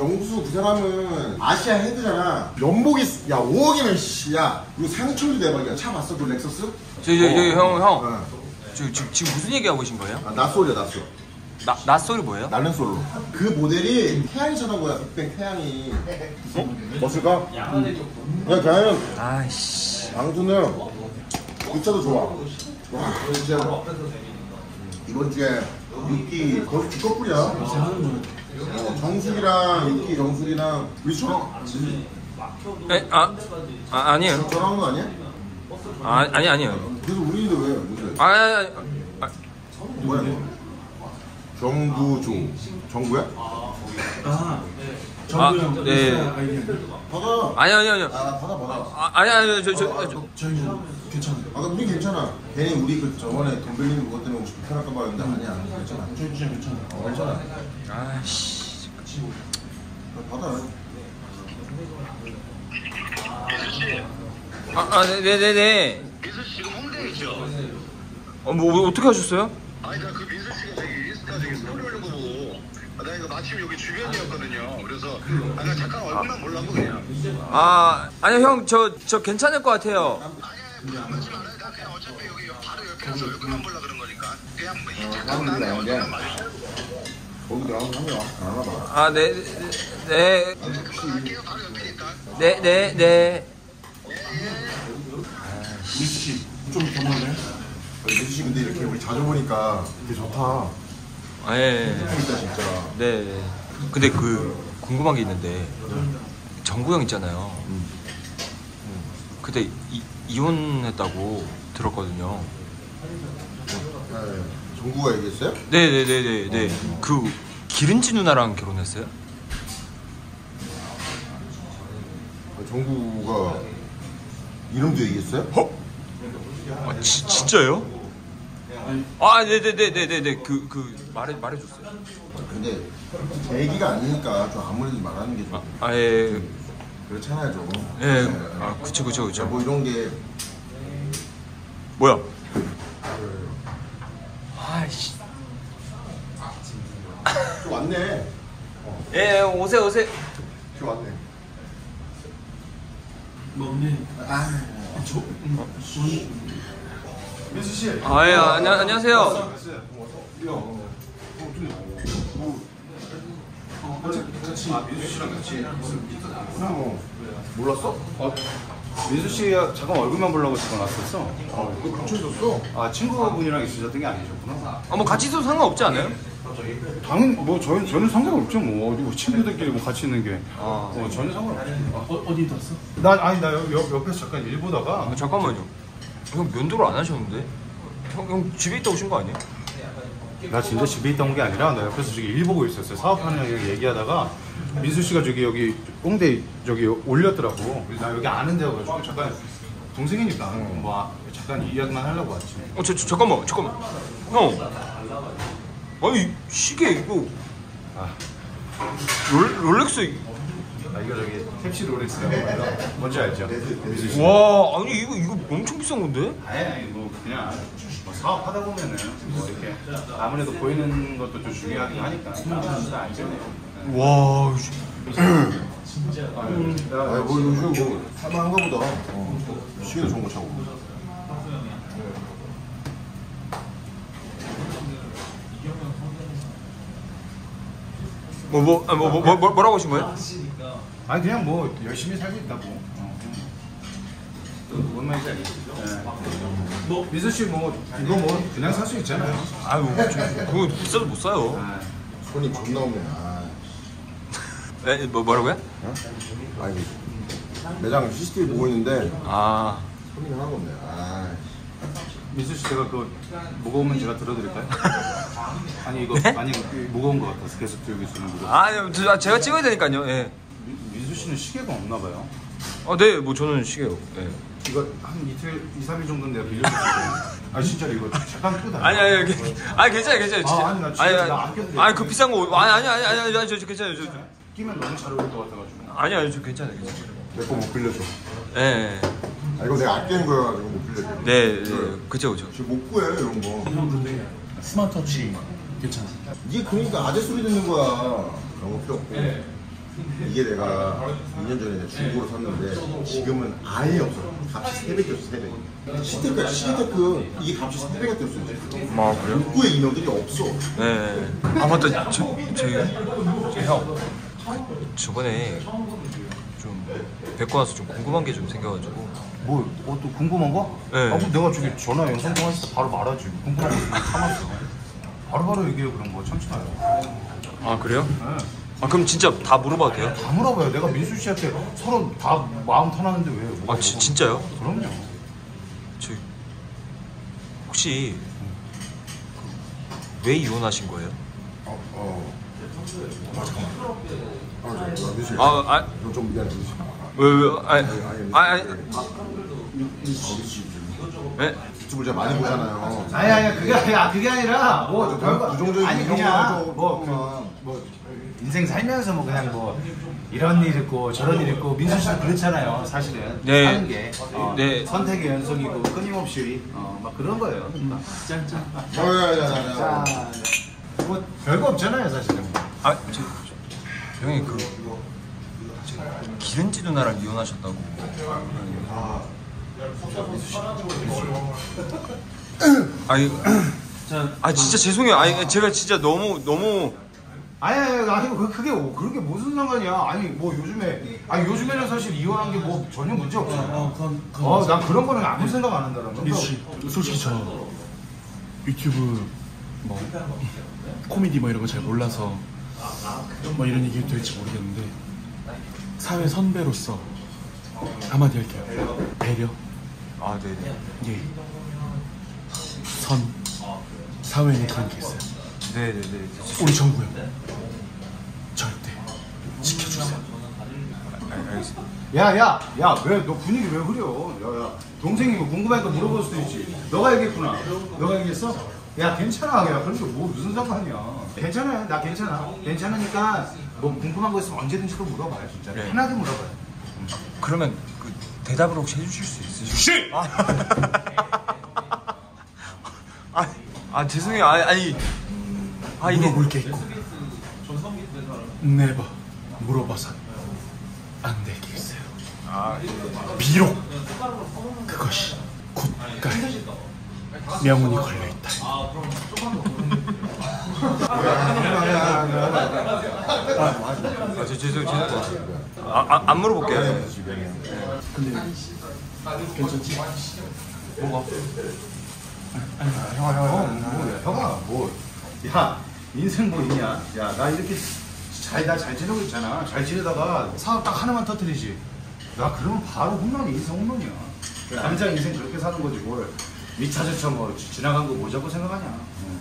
영수 그 사람은 아시아 헤드잖아. 연봉이 야 5억이면 씨야. 이거 상층도 대박이야. 차 봤어 그 렉서스? 형. 지금 무슨 얘기하고 계신 거예요? 아 낯소리야 낯소. 낯소리 뭐예요? 나는 솔로. 그 모델이 태양이 쳐던 거야. 빅뱅 태양이. 멋을까? 야 걔는 아이씨. 양수는 그 차도 좋아. 와 진짜 이번 주에 육기 거의 주 커플이야. 정숙이랑 육기 정숙이랑 위초? 아니에요. 전화한 거 아니야? 아니에요. 그래서 우리도 왜? 무슨? 뭐야? 정구조. 정구야? 정구형. 네. 받아. 아니요. 아 받아. 아니요. 저희는 괜찮아요. 아 우리 괜찮아. 괜히 우리 그 저번에 돈 빌리는 그것 때문에 혹시 불편할까 봐 했는데 아니야. 괜찮아. 저희 진짜 괜찮아요. 괜찮아. 아씨. 받아. 네네네. 민수 씨 지금 홍대에 있죠? 뭐 어떻게 하셨어요? 아니 나 그 민수 씨가 저기 인스타 저기 스토리 올린 거 보고 나 이거 마침 여기 주변이었거든요. 그래서 나 잠깐 얼굴만 보려고 그냥. 아니요 형 저 괜찮을 것 같아요. 아니야 그러지 말아요. 나 그냥 어차피 여기 바로 옆에서 얼굴만 보려 그런 거니까. 그냥 뭐 잠깐 사람들이 나는 나오게. 얼굴만 봐주세요. 거기도 안 와봐. 네. 금방 할게요. 바로 옆이니까. 네. 민수 씨, 좀 더 멀네. 민수 씨 근데 이렇게 우리 자주 보니까 되게 좋다. 예. 재밌다 진짜. 네. 근데 궁금한 게 있는데 정구 형 있잖아요. 그때 이혼했다고 들었거든요. 정구가 얘기했어요? 네. 그 기른지 누나랑 결혼했어요? 정구가 이름도 얘기했어요? 진짜요? 네네. 말해줬어요. 근데 제 얘기가 아니니까 좀 아무래도 말하는 게 좀 예. 그렇잖아요 좀. 예. 그쵸. 뭐 이런 게 뭐야? 아이씨. 좀 왔네. 예, 오세요. 좀 왔네. 뭐 언니. 민수 씨. 예, 안녕하세요. 민수 씨랑 같이 몰랐어? 민수 씨가 잠깐 얼굴만 보려고 전화왔었어. 너 근처에 있었어? 아 친구분이랑 있으셨던 게 아니셨구나. 뭐 같이 있어도 상관없지 않아요? 당연 뭐 저는 상관없죠 뭐 어디 뭐 친구들끼리 뭐 같이 있는 게. 전혀 상관없죠. 어디 있었어? 나 옆에서 잠깐 일 보다가. 잠깐만요. 형 면도를 안 하셨는데? 형 집에 있다 오신 거 아니에요? 나 진짜 집에 있다 온 게 아니라 나 옆에서 저기 일 보고 있었어요. 사업하는 얘기하다가 민수 씨가 저기 여기 꽁대 저기 올렸더라고. 그래서 나 여기 아는 데여가지고 잠깐 동생이니까 뭐 잠깐 이야기만 하려고 왔지. 잠깐만. 형. 아니 시계 이거 롤렉스. 이거 저기 탭시 롤렉스야. 뭔지 알죠? 민수 씨. 와, 아니 이거 엄청 비싼 건데? 아니 뭐 그냥 뭐 사업하다 보면은 뭐 이렇게 아무래도 보이는 것도 좀 중요하긴 하니까 잘 알잖아요. 와, 진짜. 뭐 요즘 뭐 할만한가 보다. 시계도 좋은 거 차고. 뭐라고 하신 거예요? 아니 그냥 뭐 열심히 살고 있다고. 뭔 말인지 알겠죠? 뭐 민수 씨 뭐 이거 뭐 그냥 살 수 있잖아요. 그거 비싸도 못 사요. 손이 존나 없네. 뭐라고요? 아니 매장 CCTV 보고 있는데 아, 손이 하나도 없네. 민수 씨 제가 그 무거우면 제가 들어드릴까요? 아니 이거 아니 무거운 거 같아서 계속 들고 있으면 무거워. 아니 제가 찍어야 되니까요. 예. 민수 씨는 시계가 없나 봐요. 네, 뭐 저는 시계요. 예. 이거 한 이틀, 2, 3일 정도는 내가 빌려줬어요. 아 진짜로 이거 잠깐 끄다. 아니 괜찮아요. 진짜. 아니, 나 진짜 나안 껴도 돼. 그 비싼 거 아니 저 괜찮아요. 끼면 너무 잘 어울릴 것 같아가지고. 아니 저 괜찮아요. 내 거 못 빌려줘. 예. 이거 내가 아끼는 거여가지고 못 빌려줘. 네. 그쵸. 지금 못 구해 이런 거. 스마트워치 괜찮아. 이게 그러니까 아재 소리 듣는 거야. 그런 거 필요 없고. 이게 내가 2년 전에 내가 중고로 샀는데 지금은 아예 없어. 값이 3배였어, 3배. 시테크 이게 값이 3배가 뛰었어요. 아 그래요? 입구에 인형들이 없어. 네. 아 맞다. 형 저번에 좀 뵙고 나서 좀 궁금한 게 좀 생겨가지고. 또 궁금한 거? 네. 그럼 내가 저기 전화 영상 통화했을 때 바로 말하지. 궁금한 거 있으면 참았어. 바로바로 얘기해 그런 거 참치마요. 아 그래요? 네. 아 그럼 진짜 다 물어봐도 돼요? 다 물어봐요. 내가 민수 씨한테 서로 다 마음 터나는데 왜? 아 진짜요? 그럼요. 저 혹시 왜 이혼하신 거예요? 잠깐만. 민수. 좀 미안해, 민수. 아니 네? 유튜브를 제가 많이 보잖아요. 아니 그게 아니라 뭐 별거 부정적인 아니 이런 그냥 거 뭐 인생 살면서 뭐 그냥 뭐 이런 일 있고 저런 일 있고 민수 씨도 그렇잖아요 사실은 네. 사는 게 네. 선택의 연속이고 끊임없이 막 그런 거예요. 짠짠. 야. 뭐 별거 없잖아요 사실은. 형이 기른지 누나랑 이혼하셨다고. 아니 진짜 죄송해요. 아니 제가 진짜 너무 아니 그게 무슨 상관이야. 아니 뭐 요즘에는 사실 이혼한 게 뭐 전혀 문제 없잖아. 난 그런 거는 아무 생각 안 한다는 거. 민수 씨, 솔직히 저 유튜브 뭐 코미디 뭐 이런 거 잘 몰라서 뭐 이런 얘기 될지 모르겠는데 사회 선배로서 한마디 할게요. 배려. 아 네네. 예. 선. 사회에는 그런 게 있어요. 네네네. 우리 정부 형 절대 지켜주세요. 알겠습니다. 야 왜 너 분위기 왜 흐려? 야 동생이 뭐 궁금하니까 물어볼 수도 있지. 너가 얘기했구나. 너가 얘기했어? 야 괜찮아. 야 그런 게 뭐 무슨 상관이야. 괜찮아요. 나 괜찮아. 괜찮으니까 뭐 궁금한 거 있으면 언제든지 또 물어봐요 진짜. 네. 편하게 물어봐요. 그러면 그 대답을 혹시 해주실 수 있으실까요? 죄송해요. 이게 물어볼 게 있고 네버 물어봐선 안 될 게 있어요. 비록 그것이 국가에 명운이 걸려있다. 죄송해요. 안 물어볼게요. 근데 괜찮지? 뭐가? 형아 야 인생 뭐 있냐? 야 나 이렇게 나 잘 지내고 있잖아. 잘 지내다가 사업 딱 하나만 터뜨리지. 나 그러면 바로 홈런이 인생 홈런이야. 남자 인생 그렇게 사는 거지 뭘. 미차저차 뭐 지나간 거 뭐자고 생각하냐.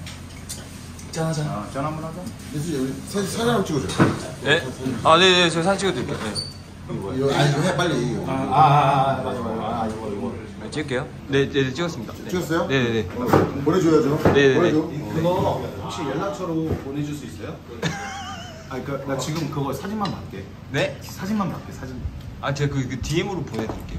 짠하자. 짠 한번 하자. 민수 사진 한번 찍어줘. 네? 네네. 제가 사진 찍어드릴게요. 네. 이거 해 빨리. 맞아. 이거. 네, 찍을게요. 네, 찍었습니다. 네. 찍었어요? 네네네. 보내줘야죠. 네네네. 보내줘. 그거 혹시 연락처로 보내줄 수 있어요? 그러니까 나 지금 그거 사진만 받게. 네? 사진만 받게 사진. 제가 그 DM으로 보내드릴게요.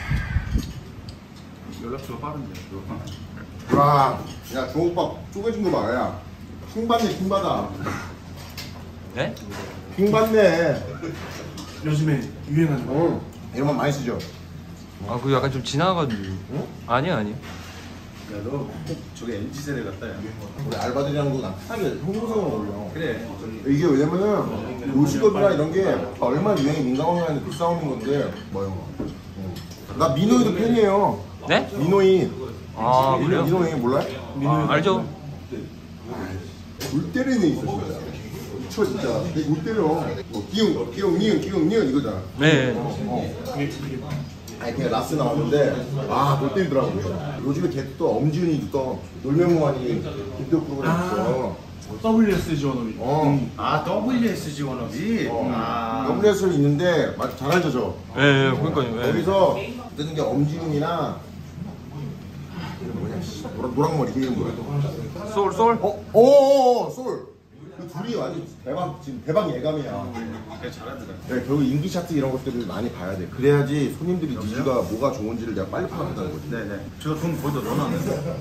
연락처가 빠른데. 와, 야 주먹밥 쪼개진 거 봐. 야 킹받네 킹받아. 네? 킹받네. 요즘에 유행하는 거. 이런 말 많이 쓰죠. 그 약간 좀 지나가지고. 응? 아니요. 야 너 꼭 저게 MZ 세대 같다 야. 우리 알바들이랑 거 편하게 형동생으로 올려. 그래. 이게 왜냐면은 요식업이나 이런 게 얼마나 유행이 민감하면 그 싸우는 건데 뭐요? 나 민호이도 팬이에요. 네? 민호이. 그래요? 민호이 몰라요? 알죠? 울 때리는 있어 진짜. 미쳐 진짜. 되게 울 때려. 뭐 기웅 니은 이거잖아. 네. 아니 그냥 라스 나왔는데 못 때리더라고요. 요즘에 걔 또 엄지훈이도 또 놀면무한이 기도 프로그램 있어. WSG 원업이. WSG 원업이. WSL 있는데 잘 알죠 저. 네, 그러니까요. 네. 거기서 뜨는 게 엄지훈이랑 뭐냐 노랑머리 이름 뭐야? 솔? 솔. 그 둘이 완전 지금 대박 예감이야. 잘하더라. 네, 결국 인기 차트 이런 것들을 많이 봐야 돼. 그래야지 손님들이 니즈가 뭐가 좋은지를 내가 빨리 파악한다는 거지. 네네. 제가 돈 거기다 넣어놨는데.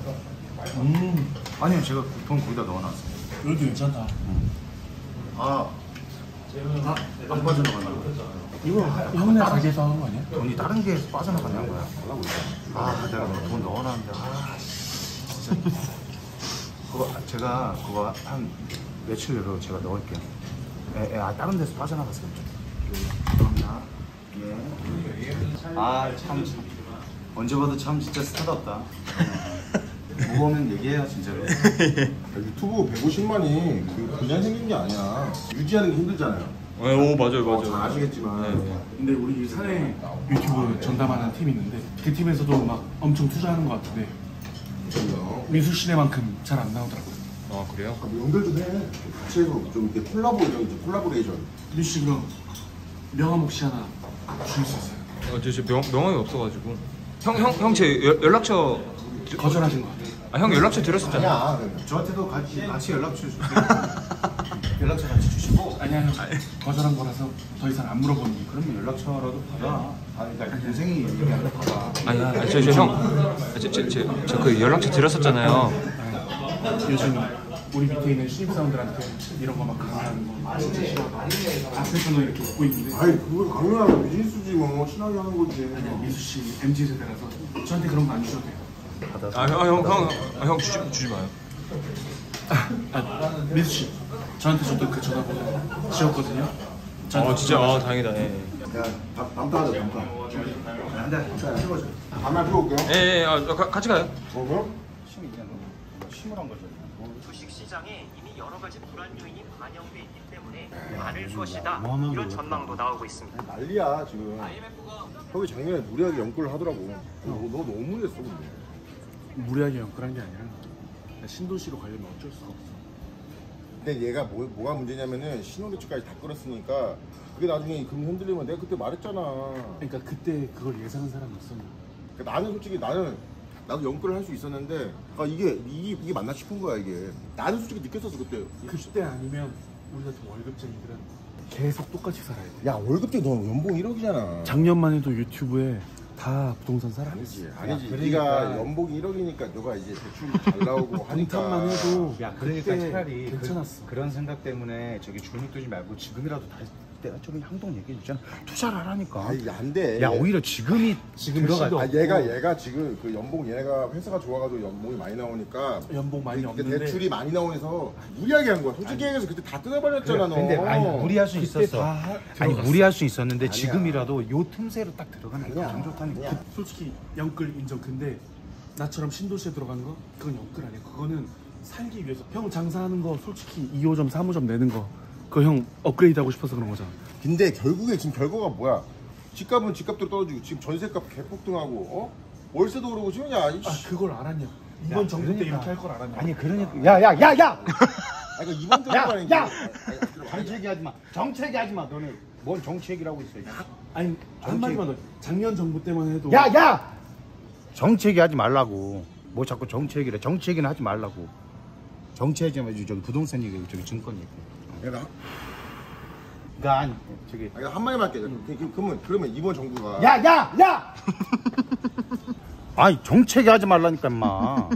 아니요, 제가 돈 거기다 넣어놨어요. 여기도 괜찮다. 안 빠져나간다. 이거 형네 가게에서 하는 거 아니야? 돈이 다른 데에서 빠져나가는 거야. 뭐라고 이래. 내가 돈 넣어놨는데 진짜. 제가 그거 한 며칠 내로 제가 넣을게요. 다른 데서 빠져나갔어요. 감사합니다. 예. 참 언제 봐도 참 진짜 스타답다. 뭐 오면 얘기해요 진짜로. 유튜브 150만이 그냥 생긴 게 아니야. 유지하는 게 힘들잖아요. 오 맞아요 잘 아시겠지만. 근데 우리 사내 유튜브 전담하는 팀이 있는데 그 팀에서도 막 엄청 투자하는 것 같은데 민수 씨네만큼 잘 안 나오더라고요. 아 그래요? 뭐 연결 좀 해. 같이 해서 좀 이렇게 콜라보레이션. 민수 씨 그럼 명함 혹시 하나 줄 수 있어요? 저 명함이 없어가지고 형 제 연락처 거절하신 것 같아요. 형 연락처 드렸었잖아요. 아니야. 저한테도 같이 연락처 주세요. 연락처 같이 주시고. 아니야 형 거절한 거라서 더 이상 안 물어보는 거. 그러면 연락처라도 받아. 그러니까 동생이 얘기하는데 받아. 아니 저 그 연락처 드렸었잖아요. 요즘 우리 밑에 있는 신입사원들한테 이런 거 막 강요하는 거 진짜 싫어하고 앞에서는 이렇게 웃고 있는데 아니 그걸 강요하면 비즈니스지 뭐 친하게 하는 거지. 민수 씨 MZ 세대라서 저한테 그런 거 안 주셔도 돼요. 형 주지 마요. 민수 씨 저한테 저도 그 전화번호 지웠거든요. 진짜 다행이다. 예. 야, 담타 하자, 담타. 한잔 찍어줘. 담배 피고 올게요. 같이 가요. 그럼? 심을한 거죠. 주식시장에 이미 여러 가지 불안 요인이 반영돼 있기 때문에 많을 것이다. 어마어마한 이런 거죠. 전망도 나오고 있습니다. 난리야, 지금. 형이 작년에 무리하게 연끌을 하더라고. 너 너무 무리했어, 근데. 무리하게 연끌한 게 아니라 신도시로 가려면 어쩔 수가 없어. 근데 얘가 뭐가 문제냐면은 신혼대출까지 다 끌었으니까 그게 나중에 금 흔들리면 내가 그때 말했잖아. 그러니까 그때 그걸 예상한 사람이 있었나? 그러니까 나는 솔직히 나도 연끌을 할 수 있었는데 이게 맞나 싶은 거야 이게. 나는 솔직히 느꼈었어 그때. 그때 아니면 우리 같은 월급쟁이들은 계속 똑같이 살아야 돼. 야 월급쟁이 너 연봉 1억이잖아. 작년만 해도 유튜브에 다 부동산 살아. 아니지. 그러니까. 네가 연봉이 1억이니까 너가 이제 대출 잘 나오고 하니까. 동탄만 해도 야 그러니까 그때 차라리 괜찮았어. 그런 생각 때문에 저기 줄눈 뜨지 말고 지금이라도 다시 내가 저기 항동 얘기해 줬잖아. 투자를 하라니까. 아이 안 돼. 야 오히려 지금 들어가. 시도 얘가 지금 그 연봉 얘가 회사가 좋아가지고 연봉이 많이 나오니까 연봉 많이 그때 없는데 대출이 많이 나오면서 무리하게 한 거야. 솔직히 얘기해서 그때 다 뜯어버렸잖아 너. 근데 무리할 수 그때 있었어. 다 아니 들어갔어. 무리할 수 있었는데 아니야. 지금이라도 요 틈새로 딱 들어가는 게 아니야. 가장 좋다니까. 솔직히 연끌 인정. 근데 나처럼 신도시에 들어가는 거 그건 연끌 아니야. 그거는 살기 위해서. 형 장사하는 거 솔직히 2호점 3호점 내는 거 그거 형 업그레이드 하고 싶어서 그런 거잖아. 근데 결국에 지금 결과가 뭐야? 집값은 집값대로 떨어지고 지금 전세값 개폭등하고 월세도 오르고 지금 야 그걸 알았냐? 이번 정부 때 그러니까. 이렇게 할 걸 알았냐? 아니 그러니까 야야야야. 그러니까 이번 정부가 야! 정치 얘기하지 마. 정치 얘기하지 마. 너는 뭔 정치 얘기라고 있어. 아니 한마디만 더. 작년 정부 때만 해도 야! 정치 얘기하지 말라고. 뭐 자꾸 정치 얘기를 해. 정치 얘기는 하지 말라고. 정치 얘기 말고 저기 부동산 얘기, 저기 증권 얘기. 내가 그러니까 아니 저기 한마디만 할게. 그러면 이번 정부가 야! 아니 정치 얘기하지 말라니까 임마.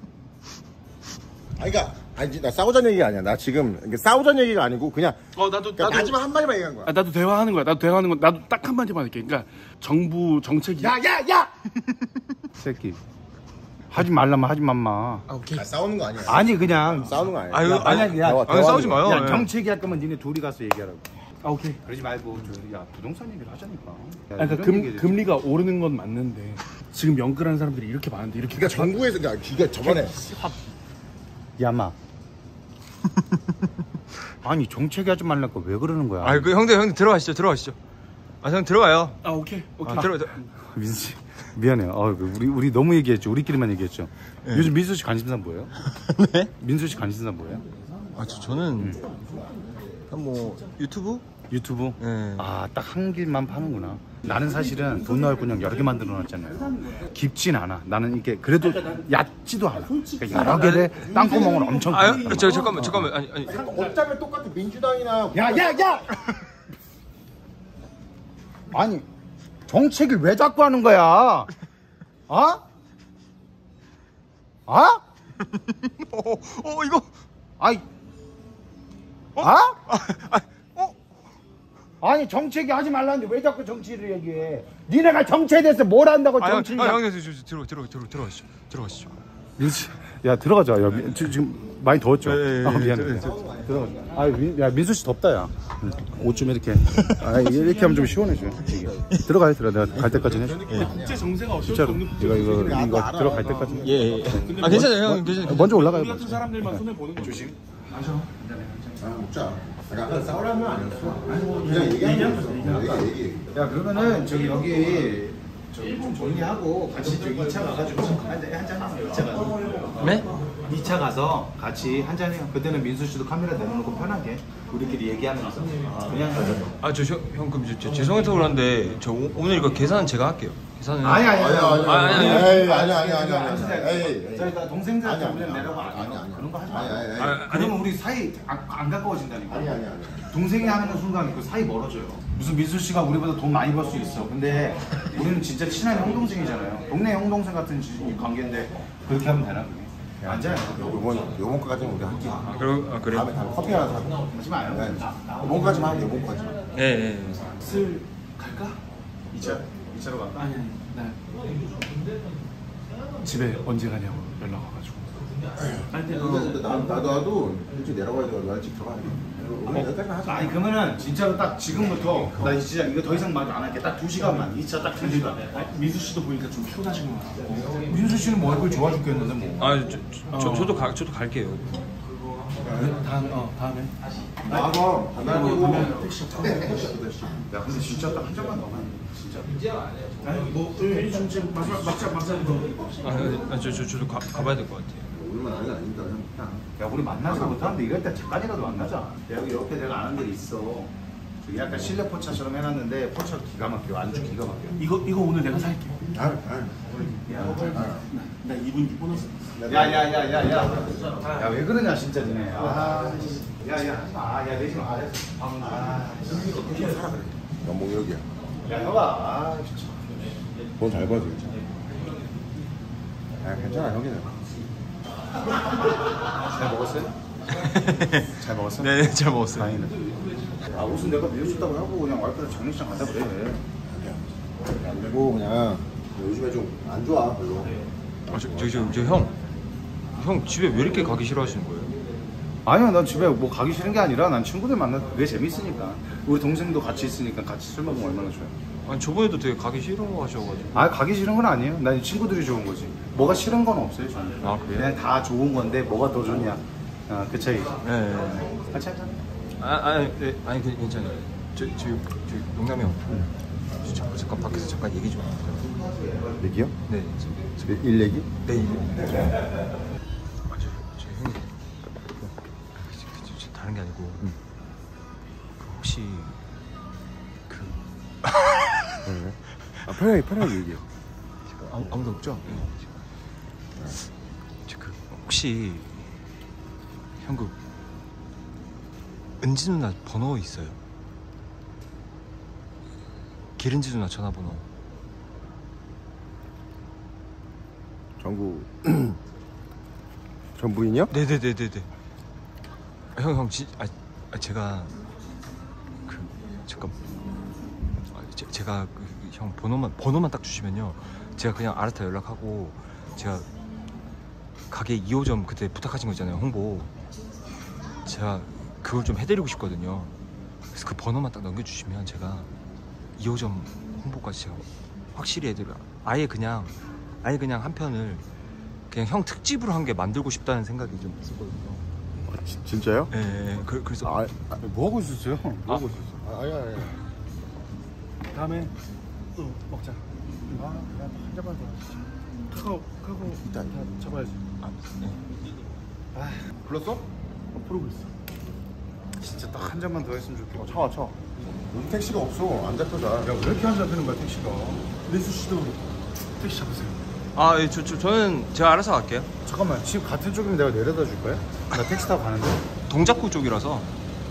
아니 나 싸우자는 얘기가 아니야. 나 지금 이게 싸우자는 얘기가 아니고 그냥 나도 마지막 한마디만 얘기한 거야. 나도 대화하는 거야. 나도 딱 한마디만 할게. 그러니까 정부 정책이 야! 새끼. 하지 말라면 하지 맘마. 오케이. 싸우는 거 아니야. 아니 그냥 싸우는 거 아니야. 아니 싸우지 마요. 야, 정치 얘기할 거면 니네 둘이 가서 얘기하라고. 오케이. 그러지 말고 야 부동산 얘기를 하자니까. 그러니까 금리가 오르는 건 맞는데 지금 연끌하는 사람들이 이렇게 많은데 이렇게 그러니까 정부에서 그러니까 저번에 야마. 아니 정치 얘기하지 말라니까 왜 그러는 거야? 그 형들 들어가시죠. 형 들어가요. 오케이. 민수 씨 미안해요. 우리 너무 얘기했죠. 우리끼리만 얘기했죠. 요즘 민수 씨 관심사 뭐예요? 네? 민수 씨 관심사 뭐예요? 저는 뭐 유튜브? 유튜브? 네. 딱 한 길만 파는구나. 나는 사실은 돈 나올 군형 여러 개 만들어 놨잖아요. 깊진 않아. 나는 이게 그래도 얕지도 않아. 그러니까 여러 개의 땅구멍을 엄청 잠깐만. 아니. 어차피 똑같아. 민주당이나 야! 아니 정책을 왜 자꾸 하는 거야? 이거. 아이. 아니 정치 얘기하지 말라는데 왜 자꾸 정치를 얘기해? 니네가 정치에 대해서 뭘 안다고 정치를? 형님 들어가시죠. 야 들어가자. 야 지금 많이 더웠죠? 예, 아 미안해. 들어가자. 야 민수 씨 덥다 야. 옷 좀 이렇게. 이렇게 하면 좀 시원해져. 들어가요. 내가 갈 때까지는 해줘. 국제 정세가 어쩔 수 진짜로. 없는 이거 들어갈 때까지. 예. 아 괜찮아요 형 괜찮아요. 먼저 올라가요. 우리 같은 사람들만 손해 보는 거 조심. 먹자. 아까 싸우라는 건 아니었어. 그냥 얘기하는 거였어. 얘기. 야 그러면은 저기 여기 좀 정리하고 같이 저기 2차 가가지고 한잔 하세요. 2차 가서. 네? 2차 가서 같이 한잔 해요. 그때는 민수 씨도 카메라 내려놓고 편하게 우리끼리 얘기하면서 그냥 가자. 형 그럼 죄송해서 그런데 저 오늘 이거 계산은 제가 할게요. 계산은 아니. 저희 다 동생들한테 우리는 내려고 안 해요. 그런 거 하지 마. 그러면 우리 사이 안 가까워진다니까. 아니. 동생이 하는 순간 그 사이 멀어져요. 무슨 민수 씨가 우리보다 돈 많이 벌 수 있어. 근데 우리는 진짜 친한 형 동생이잖아요. 동네 형 동생 같은 관계인데 그렇게 하면 되나 그게? 앉아요. 요번 거까지는 우리 할게. 그래요? 다음에 커피 하나 사고. 하지 마요. 요번 거까지만 하고 요번 거까지. 예. 슬 갈까? 2차로 갈까? 아니. 나 집에 언제 가냐고 연락 와가지고. 근데 나도 일찍 내려가야 돼. 나 일찍 들어가야 돼. 오늘 여기까지 하자. 아니 그러면은 진짜로 딱 지금부터 나 진짜 이거 더 이상 말 안 할게. 딱 2시간만 2차 딱 2시간. 민수 씨도 보니까 좀 피곤하신 것 같고. 민수 씨는 뭐 얼굴 좋아 죽겠는데 뭐. 저도 갈게요. 다음에. 나가. 가면 택시. 야 근데 진짜 딱 한 잔만 더 가면 진짜. 아니 뭐 지금 막자 저도 가봐야 될 것 같아요. 오늘만 아니가 아닙니다. 그냥. 야 우리 만나지 못하는데 이럴 때 잠깐이라도 만나자. 여기 옆에 내가 아는 데가 있어. 저기 약간 실내 포차처럼 해놨는데 포차 기가 막혀. 안주 기가 막혀. 이거 오늘 내가 살게. 아. 나 2분 보너스. 야야야야야. 야 왜 그러냐 진짜 니네. 야야 내지 마. 연봉 여기야. 야 형아. 진짜. 돈 잘 벌지. 괜찮아 형이는. 잘 먹었어요? 잘 먹었어? 네, 잘 먹었어요. 다행이네. 옷은 내가 밀어줬다고 하고 그냥 와이프랑 장례식장 간다 그래. 그리고 그냥 요즘에 좀 안 좋아 별로. 형 집에 왜 이렇게 가기 싫어하시는 거예요? 아니야 난 집에 뭐 가기 싫은 게 아니라 난 친구들 만나 그게 재밌으니까. 우리 동생도 같이 있으니까 같이 술 먹으면 얼마나 좋아요. 아니 저번에도 되게 가기 싫어하셔가지고. 가기 싫은 건 아니에요. 난 친구들이 좋은 거지. 뭐가 싫은 건 없어요 저는. 아, 그래요? 그냥 다 좋은 건데 뭐가 더 좋냐. 그 차이. 네. 같이 하자. 아니 괜찮아요. 저 용남이 형. 잠깐 밖에서 잠깐 얘기 좀 할까요? 얘기요? 네. 일 얘기? 네. 저 형님. 다른 게 아니고. 혹시 편하게 얘기해. 아무도 없죠? 혹시 형 은지 누나 번호 있어요? 기른지 누나 전화번호. 전 부인이요? 네네네네네. 제가 잠깐. 제가 형 번호만 딱 주시면요. 제가 그냥 알아서 연락하고 제가 가게 2호점 그때 부탁하신 거 있잖아요. 홍보. 제가 그걸 좀 해드리고 싶거든요. 그래서 그 번호만 딱 넘겨주시면 제가 2호점 홍보까지 제가 확실히 해드려요. 아예 그냥 한 편을 그냥 형 특집으로 한 게 만들고 싶다는 생각이 좀 있었거든요. 진짜요? 네. 그래서 뭐 하고 있었어요? 뭐 하고 있었어? 아니야. 다음에 또 먹자. 한 잔만 더. 카카오 이따. 다 잡아야지. 불렀어? 부르고 있어. 진짜 딱 한 잔만 더 했으면 좋겠다. 차. 여기 택시가 없어. 안 잡혀서. 야, 왜 이렇게 안 잡히는 거야, 택시가? 민수 씨도 택시 잡으세요. 저는 제가 알아서 갈게요. 잠깐만, 집 같은 쪽이면 내가 내려다 줄 거야? 나 택시 타고 가는데? 동작구 쪽이라서.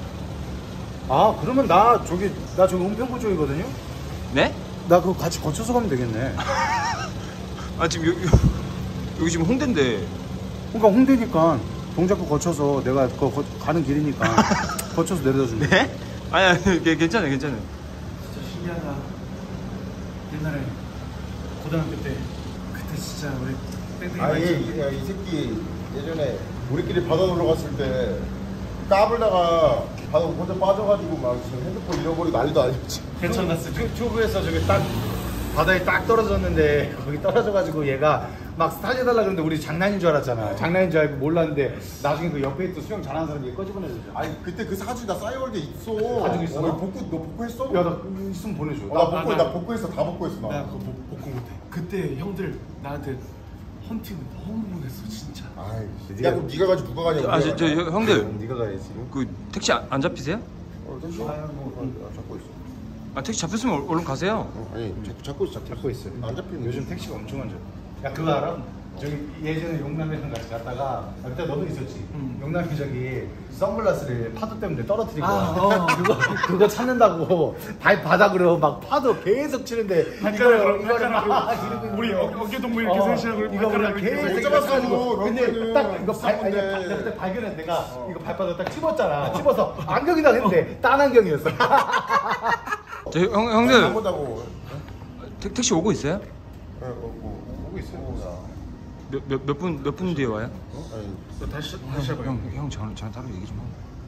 그러면 나 저기 은평구 쪽이거든요? 네? 나 그거 같이 거쳐서 가면 되겠네. 지금 여기 지금 홍대인데. 그러니까 홍대니까 동작구 거쳐서 내가 가는 길이니까 거쳐서 내려다 줄게. 네? 아니 괜찮아요 괜찮아요. 진짜 신기하다. 옛날에 고등학교 때 그때 진짜 우리 땡땡이 아니 많이 이 새끼 예전에 우리끼리 바다 놀러 갔을 때 까불다가 바다 혼자 빠져가지고 막 지금 핸드폰 잃어버리고 난리도 아니었지. 괜찮았을 때. 유튜브에서 저기 딱 바다에 딱 떨어졌는데 거기 떨어져가지고 얘가 막 살려달라 그러는데 우리 장난인 줄 알았잖아. 장난인 줄 알고 몰랐는데 나중에 그 옆에 있던 수영 잘하는 사람이 꺼집어내줬잖아. 아니 그때 그 사진 나 싸이월드에 있어. 가지고 있어? 너 복구했어? 야, 나 있으면 보내줘. 나 복구했어. 다 복구했어 나. 나 그거 복구 못해. 그때 형들 나한테 헌팅 너무 보냈어 진짜. 아이, 야 그럼 네가 가지고 누가 가냐고. 저 형들 네가 가야지. 그 택시 안 잡히세요? 택시? 잡고 있어. 아 택시 잡혔으면 얼른 가세요. 아니 잡고 있어. 잡고 있어. 안 잡히는 요즘 택시가 엄청 안 잡혀. 야 그거 알아? 저기 예전에 용남이랑 같이 갔다가 그때 너도 있었지. 용남이 저기 선글라스를 파도 때문에 떨어뜨린 거야. 그거 찾는다고 바닥으로 막 파도 계속 치는데 이거를 막 우리 어깨 동무 이렇게 셋이하고 이거 계속 못 잡았어. 해가지고 근데 너는 딱 이거 비싼 그때 발견해 내가 이거 발바닥 딱 찝었잖아. 찝어서 안경이다 했는데 딴 안경이었어. 저 형들 한번다고. 택시 오고 있어요? 오고 있어. 몇 분 뒤에 와요? 아니 너 다시 해봐요. 형 저랑 따로 얘기 좀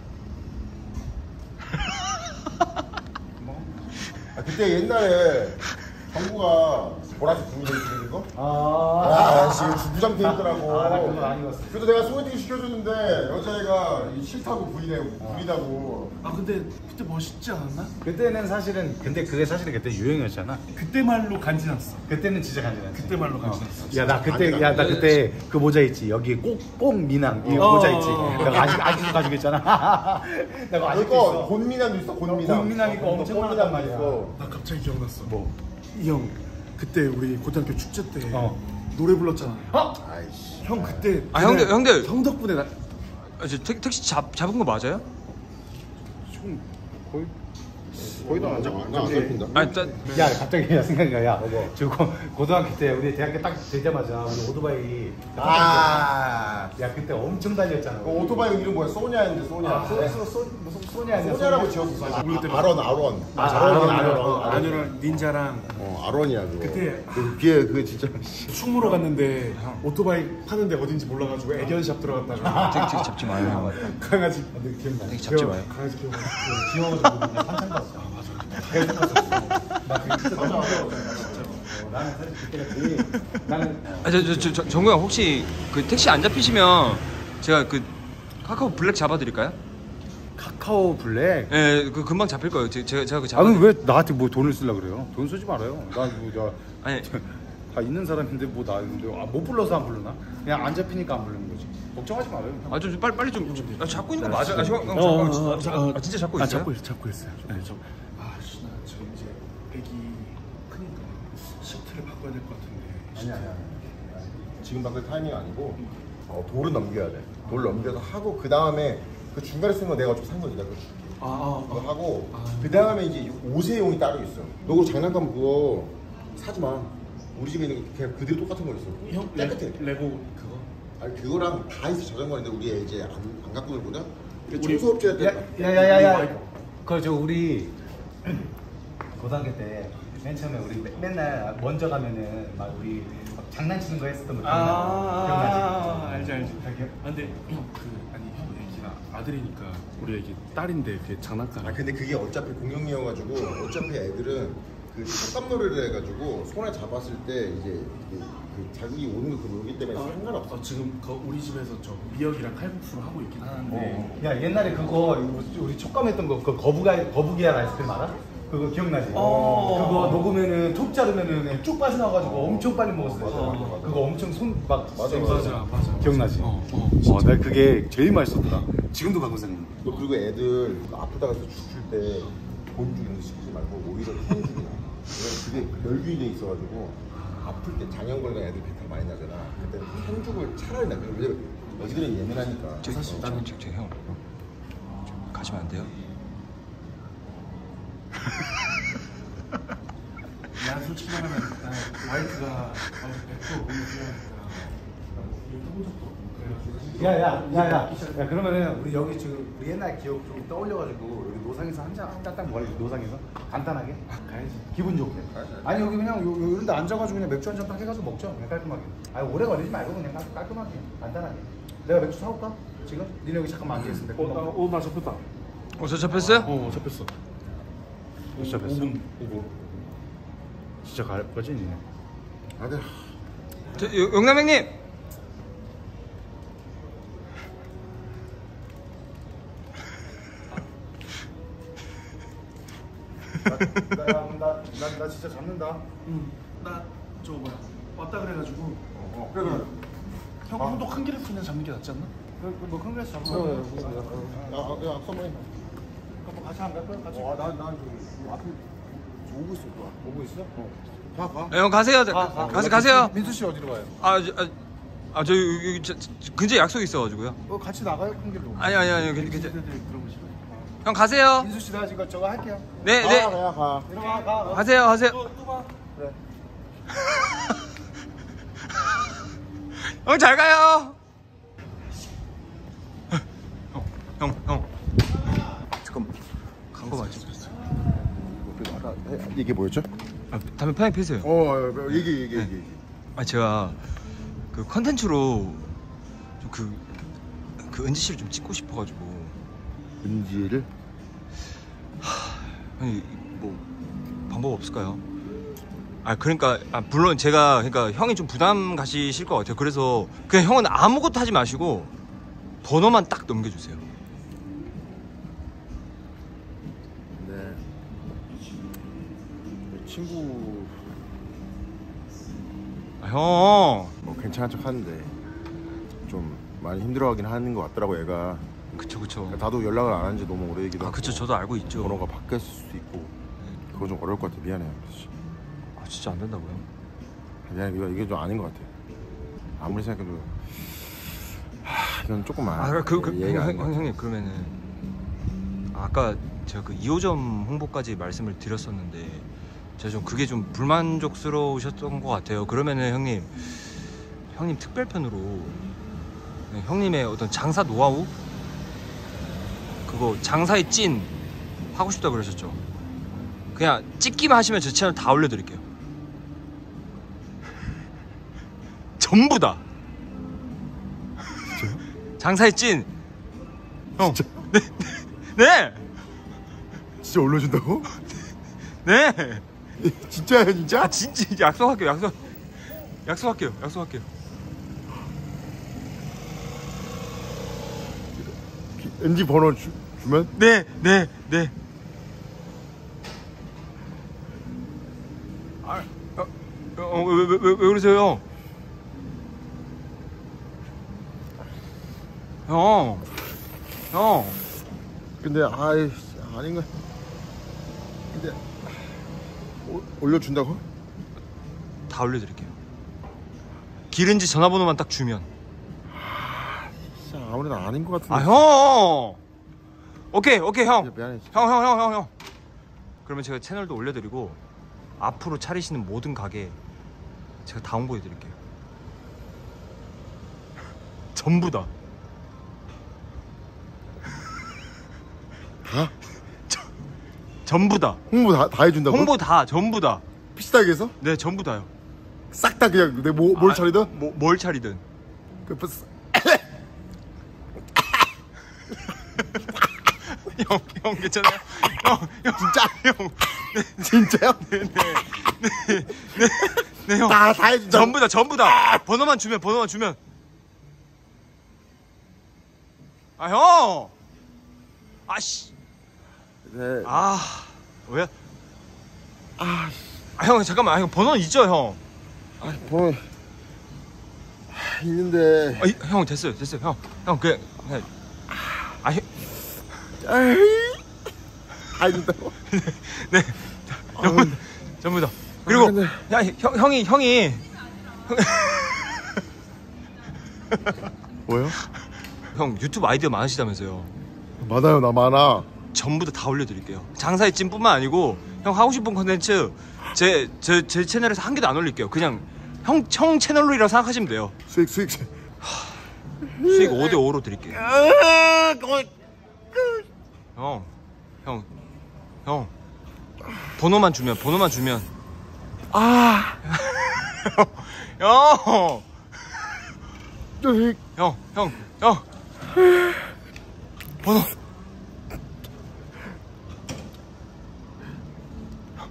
하고. 그때 옛날에 정부가 보라색 국민들 주는 거? 지금 주부장 돼 있더라고. 나 그거 안 입었어. 그래서 내가 소개팅 시켜줬는데 여자애가 싫다고 부리다고. 아 근데 그때 멋있지 않았나? 그때는 사실은 근데 그게 사실은 그때 유행이었잖아. 그때 말로 간지났어. 그때는 진짜 간지났지. 그때 말로 간지났어. 야 나 그때 그 모자 있지 여기 꼭 미남 이 모자 있지. 내가 아직도 가지고 있잖아. 내가 아직도 이거 있어. 곤미남도 있어. 곤미남. 곤미남 이거 엄청 많단 말이야. 나 갑자기 기억났어. 이 형 그때 우리 고등학교 축제 때 노래 불렀잖아. 아이씨. 형 그때 형들 형 덕분에 나 저 택시 잡은 거 맞아요? 거의 다안 잡힌다. 아니 야 갑자기 생각이 야 저 고등학교 때 우리 대학교 딱 되자마자 우리 오토바이 야 그때 엄청 달렸잖아. 그 오토바이 이름 뭐야? 소냐인데 소냐. 무슨 소냐 아니야? 소냐라고 지었어. 아론. 아니랑 닌자랑 아론이야 그거. 그때 그게 진짜. 충무로 갔는데 오토바이 파는데 어딘지 몰라가지고 애견샵 들어갔다가 택시 잡지 마요 형. 강아지 기억나. 택시 잡지 마요. 강아지 키워가지고 귀여워가지고 그냥 산책 갔어. 계속 갔었어. 나 그때 나는 사실 그때가 제일 나는 정구 형 혹시 그 택시 안 잡히시면 제가 그 카카오 블랙 잡아드릴까요? 카카오 블랙. 예, 그 금방 잡힐 거예요. 제가 그 잡아. 아니 왜 나한테 뭐 돈을 쓰려 그래요? 돈 쓰지 말아요. 아니 다 있는 사람인데 뭐 나 못 불러서 안 부르나? 그냥 안 잡히니까 안 부르는 거지. 걱정하지 말아요. 좀 빨리 좀 잡고 있는 거 맞아? 형 진짜 잡고 있어요? 잡고 있어요. 네, 나 지금 이제 애기 크니까 시프트를 바꿔야 될 것 같은데. 아니야. 지금 바꿀 타이밍 아니고 돌은 넘겨야 돼. 돌 넘겨서 하고 그 다음에 그 중간에 쓰는 거 내가 좀 산 거지. 내가 그거 줄게. 그거 하고 그 다음에 이제 옷의용이 따로 있어. 너 그거 장난감 그거 사지 마. 우리 집에 있는 거 그냥 그대로 똑같은 거 있어. 형 깨끗해. 레고 그거. 아니 그거랑 다 있어. 자전거인데 우리 애 이제 안 갖고 놀거든. 청소업체 때. 야야야야. 그저 우리 고등학교 때 맨 처음에 우리 맨날 먼저 가면은 막 우리 막 장난치는 거 했었던 거 기억나지? 알지. 근데 형 아니 형 애기가 아들이니까 우리 애기 딸인데 그게 장난감. 근데 그게 어차피 공용이어가지고 어차피 애들은 그 촉감놀이를 해가지고 손에 잡았을 때 이제 그 자기 오는 거 그러기 때문에 상관없어. 지금 우리 집에서 저 미역이랑 칼국수를 하고 있긴 하는데. 야 옛날에 그거 우리 촉감했던 거 그 거북이알 아이스크림 알아? 그거 기억나지? 그거 녹으면은 톡 자르면은 그냥 쭉 빠져나와가지고 엄청 빨리 먹었어. 그거 엄청 손막 맞아. 기억나지? 나 그게 제일 맛있었더라. 지금도 가고 생각. 너 그리고 애들 아프다가 죽을 때 본죽 이런 거 시키지 말고 오히려 현죽이나. 그게 멸균이 있어가지고 아플 때 장염 걸린 애들 배탈 많이 나잖아. 그때 현죽을 차라리 나. 왜냐면 애들은 예민하니까. 사실 나는 형 가시면 안 돼요? 난 솔직히 말하면 와이프가 100% 몸이 필요하니까 이거 해본 적도 없고 야, 그러면은 우리 여기 지금 우리 옛날 기억 좀 떠올려가지고 여기 노상에서 한잔딱 먹을래? 노상에서 간단하게 가야지. 기분 좋게. 아니 여기 그냥 이런 데 앉아가지고 그냥 맥주 한 잔 딱 해가지고 먹자. 그냥 깔끔하게. 아니 오래 걸리지 말고 그냥 깔끔하게 간단하게. 내가 맥주 사올까? 지금? 니네 여기 잠깐만 앉아 있으면 돼. 나 잡혔다. 저 잡혔어요? 잡혔어. 진짜 뵀어? 5분. 진짜 갈 거지 니네? 아들. 용남 형님. 나 진짜 잡는다. 나 저거 뭐야 왔다 그래가지고. 그래. 형도 큰 길에서 그냥 잡는 게 낫지 않나? 뭐큰 그릇 잡아. 야, 선배님. 뭐 같이 안 갈까? 같이. 난 앞에 오고 있어. 오고 있어? 가. 형 가세요. 가세요. 민수 씨 어디로 가요? 저 여기 근처에 약속 있어가지고요. 같이 나가요 큰 길로. 아니 괜찮. 들어보시고. 형 가세요. 민수 씨 나 지금 저거 할게요. 네. 가. 들어가. 가세요. 또 봐. 그래. 형 잘 가요. 형. 잠깐만. 간 거 맞죠? 이게 뭐였죠? 담배 편하게 피세요. 얘기. 제가 그 컨텐츠로 좀 그 은지 씨를 좀 찍고 싶어가지고. 은지를? 형이 뭐 방법 없을까요? 그러니까 물론 제가 그러니까 형이 좀 부담 가시실 것 같아요. 그래서 그냥 형은 아무것도 하지 마시고 번호만 딱 넘겨주세요. 네. 친구 형. 뭐 괜찮은 척 하는데 좀 많이 힘들어하긴 하는 것 같더라고 얘가. 그쵸. 나도 연락을 안 한 지 너무 오래되기도 하고. 그쵸. 저도 알고 있죠. 번호가 바뀌었을 수도 있고. 그거 좀 어려울 것 같아. 미안해요. 진짜 안 된다고요? 미안해. 이게 좀 아닌 것 같아. 아무리 생각해도 이건 조금 형님 그러면은 아까 제가 그 2호점 홍보까지 말씀을 드렸었는데 제가 좀 그게 좀 불만족스러우셨던 것 같아요. 그러면은 형님 특별편으로 형님의 어떤 장사 노하우 그거 장사의 찐 하고 싶다 그러셨죠? 그냥 찍기만 하시면 제 채널 다 올려드릴게요. 전부 다. 진짜요? 장사의 찐. 형. 진짜? 네. 진짜 올려준다고? 네. 진짜야 진짜? 진짜 약속할게요. 약속할게요. 은지 번호 주면? 네. 왜 그러세요, 형? 근데 아닌가? 근데 올려준다고? 다 올려드릴게요. 기른지 전화번호만 딱 주면. 진짜 아무래도 아닌 것 같은데. 형. 오케이 형. 미안해. 형. 그러면 제가 채널도 올려드리고 앞으로 차리시는 모든 가게 제가 다 홍보해드릴게요. 전부 다. 다? 전부 다. 홍보 다 해준다고? 홍보 다 전부 다. 비슷하게 해서? 네, 전부 다요. 싹 다 그냥 내 뭘 차리든? 뭘 차리든. 형 괜찮아요? 형 진짜? 형. 진짜요? 네, 형. 다 해준다. 전부 다. 번호만 주면. 형. 씨. 네. 왜? 형 잠깐만. 형 번호 있죠, 형? 번호 있는데. 형 됐어요. 형 그냥. 다 해준다고? 네. 전부 다. 그리고 근데... 형이 뭐요? 형 유튜브 아이디어 많으시다면서요. 많아요. 나 많아. 전부 다 올려드릴게요. 장사의 찐뿐만 아니고 형 하고 싶은 콘텐츠 제 채널에서 한 개도 안 올릴게요. 그냥 형 채널로이라고 생각하시면 돼요. 수익. 수익 5대5로 드릴게. 형. 번호만 주면. 형. 번호.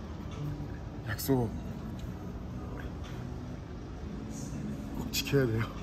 약속 꼭 지켜야 돼요.